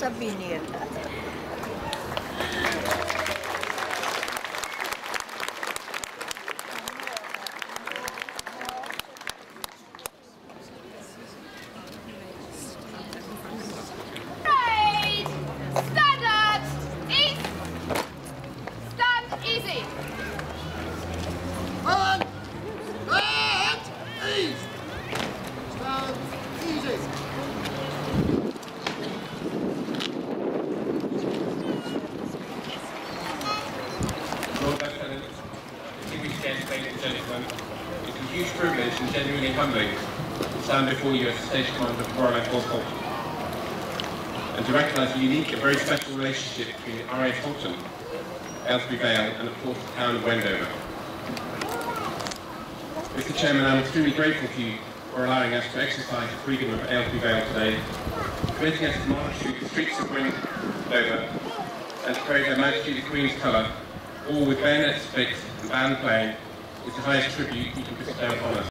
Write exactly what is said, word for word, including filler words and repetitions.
Sabinian. It's a huge privilege and genuinely humbling to stand before you as Station Commander of R A F Halton and to recognise the unique and very special relationship between R A F Halton, Aylesbury Vale and of course the town of Wendover. Mister Chairman, I'm extremely grateful to you for allowing us to exercise the freedom of Aylesbury Vale today, permitting us to march through the streets of Wendover and to praise Her Majesty the Queen's colour, all with bayonets fixed and band playing, is the highest tribute you can bestow upon us.